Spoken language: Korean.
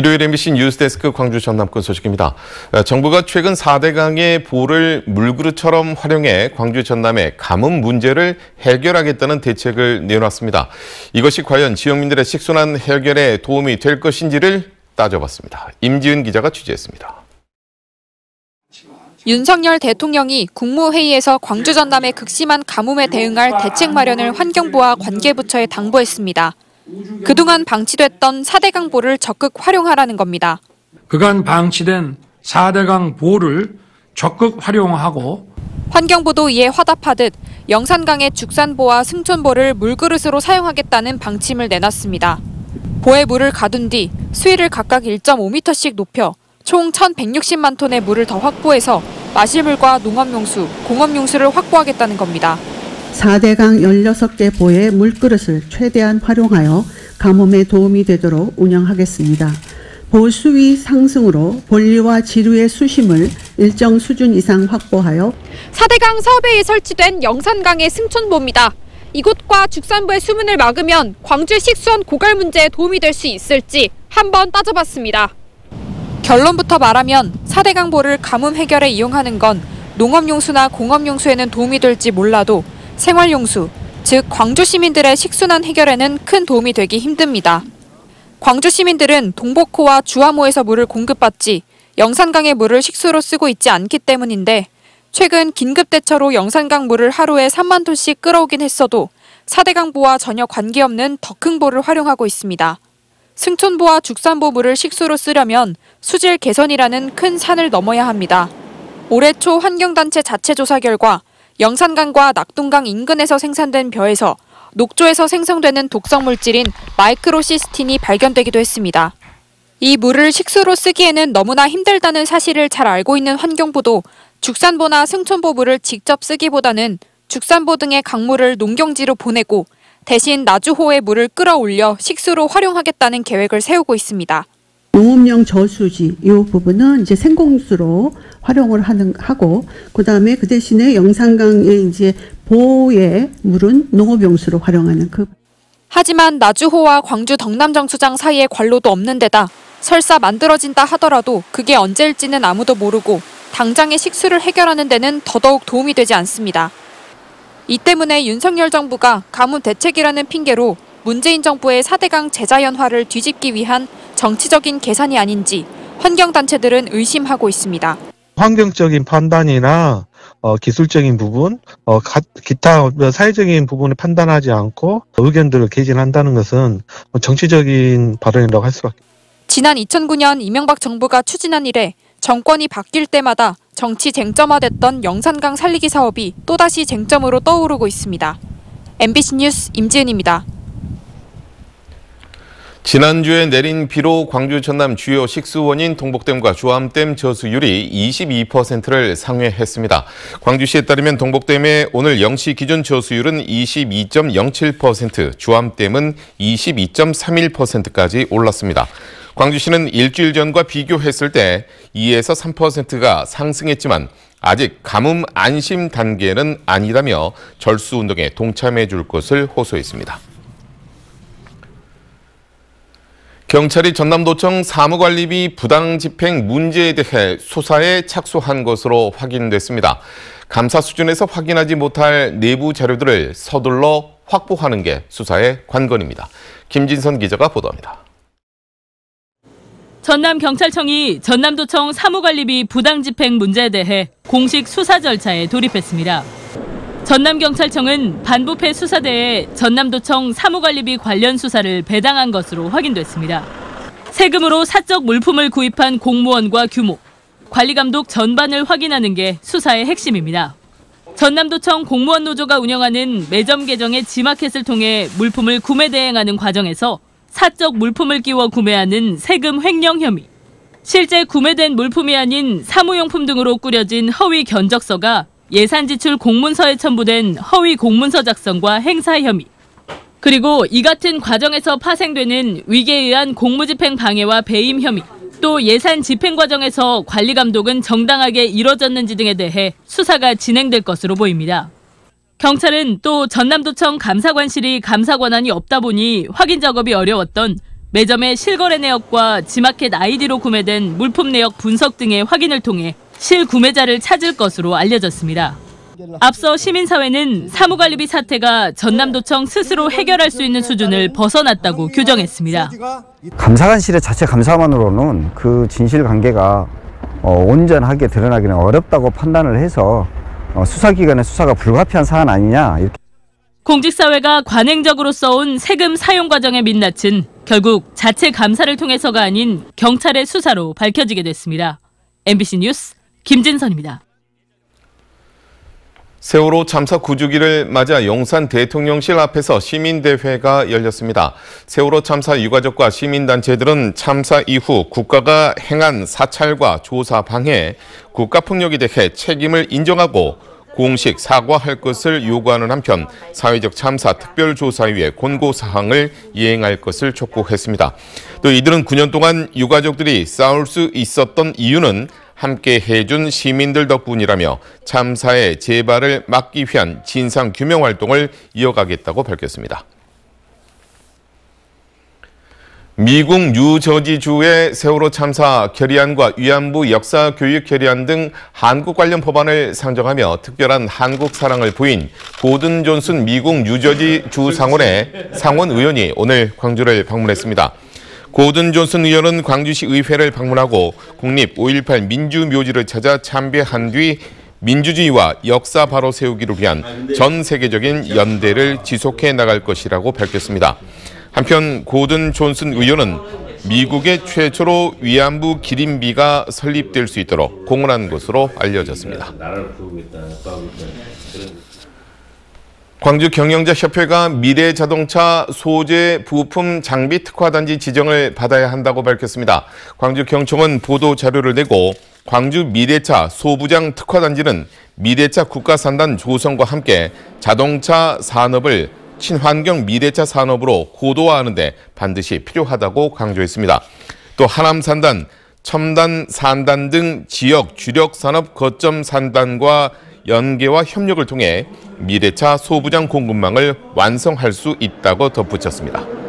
일요일 MBC 뉴스데스크 광주 전남권 소식입니다. 정부가 최근 4대강의 보를 물그릇처럼 활용해 광주 전남의 가뭄 문제를 해결하겠다는 대책을 내놨습니다. 이것이 과연 지역민들의 식순환 해결에 도움이 될 것인지를 따져봤습니다. 임지은 기자가 취재했습니다. 윤석열 대통령이 국무회의에서 광주 전남의 극심한 가뭄에 대응할 대책 마련을 환경부와 관계부처에 당부했습니다. 그동안 방치됐던 4대강 보를 적극 활용하라는 겁니다. 그간 방치된 4대강 보를 적극 활용하고 환경부도 이에 화답하듯 영산강의 죽산보와 승촌보를 물그릇으로 사용하겠다는 방침을 내놨습니다. 보에 물을 가둔 뒤 수위를 각각 1.5m씩 높여 총 1,160만 톤의 물을 더 확보해서 마실물과 농업용수, 공업용수를 확보하겠다는 겁니다. 4대강 16개 보의 물그릇을 최대한 활용하여 가뭄에 도움이 되도록 운영하겠습니다. 보 수위 상승으로 본류와 지류의 수심을 일정 수준 이상 확보하여 4대강 사업회에 설치된 영산강의 승촌보입니다. 이곳과 죽산보의 수문을 막으면 광주의 식수원 고갈 문제에 도움이 될 수 있을지 한번 따져봤습니다. 결론부터 말하면 4대강 보를 가뭄 해결에 이용하는 건 농업용수나 공업용수에는 도움이 될지 몰라도 생활용수, 즉 광주 시민들의 식순환 해결에는 큰 도움이 되기 힘듭니다. 광주 시민들은 동복호와 주화모에서 물을 공급받지 영산강의 물을 식수로 쓰고 있지 않기 때문인데 최근 긴급대처로 영산강 물을 하루에 3만 톤씩 끌어오긴 했어도 4대강 보와 전혀 관계없는 더 큰 보를 활용하고 있습니다. 승촌보와 죽산보 물을 식수로 쓰려면 수질 개선이라는 큰 산을 넘어야 합니다. 올해 초 환경단체 자체 조사 결과 영산강과 낙동강 인근에서 생산된 벼에서 녹조에서 생성되는 독성물질인 마이크로시스틴이 발견되기도 했습니다. 이 물을 식수로 쓰기에는 너무나 힘들다는 사실을 잘 알고 있는 환경부도 죽산보나 승촌보 물을 직접 쓰기보다는 죽산보 등의 강물을 농경지로 보내고 대신 나주호의 물을 끌어올려 식수로 활용하겠다는 계획을 세우고 있습니다. 농업용 저수지 이 부분은 이제 생공수로 활용을 하고 그다음에 그 대신에 영산강의 이제 보의 물은 농업용수로 활용하는 그. 하지만 나주호와 광주 덕남정수장 사이에 관로도 없는 데다 설사 만들어진다 하더라도 그게 언제일지는 아무도 모르고 당장의 식수를 해결하는 데는 더더욱 도움이 되지 않습니다. 이 때문에 윤석열 정부가 가뭄 대책이라는 핑계로 문재인 정부의 4대강 제자연화를 뒤집기 위한 정치적인 계산이 아닌지 환경단체들은 의심하고 있습니다. 환경적인 판단이나 기술적인 부분, 기타 사회적인 부분을 판단하지 않고 의견들을 개진한다는 것은 정치적인 발언이라고 할 수밖에 없습니다. 지난 2009년 이명박 정부가 추진한 이래 정권이 바뀔 때마다 정치 쟁점화됐던 영산강 살리기 사업이 또다시 쟁점으로 떠오르고 있습니다. MBC 뉴스 임지은입니다. 지난주에 내린 비로 광주 전남 주요 식수원인 동복댐과 주암댐 저수율이 22%를 상회했습니다. 광주시에 따르면 동복댐의 오늘 0시 기준 저수율은 22.07%, 주암댐은 22.31%까지 올랐습니다. 광주시는 일주일 전과 비교했을 때 2에서 3%가 상승했지만 아직 가뭄 안심 단계는 아니라며 절수운동에 동참해 줄 것을 호소했습니다. 경찰이 전남도청 사무관리비 부당 집행 문제에 대해 수사에 착수한 것으로 확인됐습니다. 감사 수준에서 확인하지 못할 내부 자료들을 서둘러 확보하는 게 수사의 관건입니다. 김진선 기자가 보도합니다. 전남경찰청이 전남도청 사무관리비 부당 집행 문제에 대해 공식 수사 절차에 돌입했습니다. 전남경찰청은 반부패 수사대에 전남도청 사무관리비 관련 수사를 배당한 것으로 확인됐습니다. 세금으로 사적 물품을 구입한 공무원과 규모, 관리감독 전반을 확인하는 게 수사의 핵심입니다. 전남도청 공무원 노조가 운영하는 매점 계정의 지마켓을 통해 물품을 구매 대행하는 과정에서 사적 물품을 끼워 구매하는 세금 횡령 혐의, 실제 구매된 물품이 아닌 사무용품 등으로 꾸려진 허위 견적서가 예산 지출 공문서에 첨부된 허위 공문서 작성과 행사 혐의, 그리고 이 같은 과정에서 파생되는 위계에 의한 공무집행 방해와 배임 혐의, 또 예산 집행 과정에서 관리 감독은 정당하게 이뤄졌는지 등에 대해 수사가 진행될 것으로 보입니다. 경찰은 또 전남도청 감사관실이 감사 권한이 없다 보니 확인 작업이 어려웠던 매점의 실거래 내역과 지마켓 아이디로 구매된 물품 내역 분석 등의 확인을 통해 실구매자를 찾을 것으로 알려졌습니다. 앞서 시민사회는 사무관리비 사태가 전남도청 스스로 해결할 수 있는 수준을 벗어났다고 규정했습니다. 감사관실의 자체 감사만으로는 그 진실관계가 온전하게 드러나기는 어렵다고 판단을 해서 수사기관의 수사가 불가피한 사안 아니냐 이렇게. 공직사회가 관행적으로 써온 세금 사용 과정의 민낯은 결국 자체 감사를 통해서가 아닌 경찰의 수사로 밝혀지게 됐습니다. MBC 뉴스 김진선입니다. 세월호 참사 9주기를 맞아 용산 대통령실 앞에서 시민대회가 열렸습니다. 세월호 참사 유가족과 시민단체들은 참사 이후 국가가 행한 사찰과 조사 방해, 국가폭력에 대해 책임을 인정하고 공식 사과할 것을 요구하는 한편 사회적 참사 특별조사위의 권고사항을 이행할 것을 촉구했습니다. 또 이들은 9년 동안 유가족들이 싸울 수 있었던 이유는 함께 해준 시민들 덕분이라며 참사의 재발을 막기 위한 진상규명 활동을 이어가겠다고 밝혔습니다. 미국 뉴저지주의 세월호 참사 결의안과 위안부 역사 교육 결의안 등 한국 관련 법안을 상정하며 특별한 한국 사랑을 보인 고든 존슨 미국 뉴저지주 상원의 상원 의원이 오늘 광주를 방문했습니다. 고든 존슨 의원은 광주시 의회를 방문하고 국립 5.18 민주묘지를 찾아 참배한 뒤 민주주의와 역사 바로 세우기를 위한 전 세계적인 연대를 지속해 나갈 것이라고 밝혔습니다. 한편 고든 존슨 의원은 미국의 최초로 위안부 기림비가 설립될 수 있도록 공헌한 것으로 알려졌습니다. 광주경영자협회가 미래자동차 소재 부품 장비 특화단지 지정을 받아야 한다고 밝혔습니다. 광주경청은 보도자료를 내고 광주 미래차 소부장 특화단지는 미래차 국가산단 조성과 함께 자동차 산업을 친환경 미래차 산업으로 고도화하는 데 반드시 필요하다고 강조했습니다. 또 하남산단, 첨단산단 등 지역 주력 산업 거점 산단과 연계와 협력을 통해 미래차 소부장 공급망을 완성할 수 있다고 덧붙였습니다.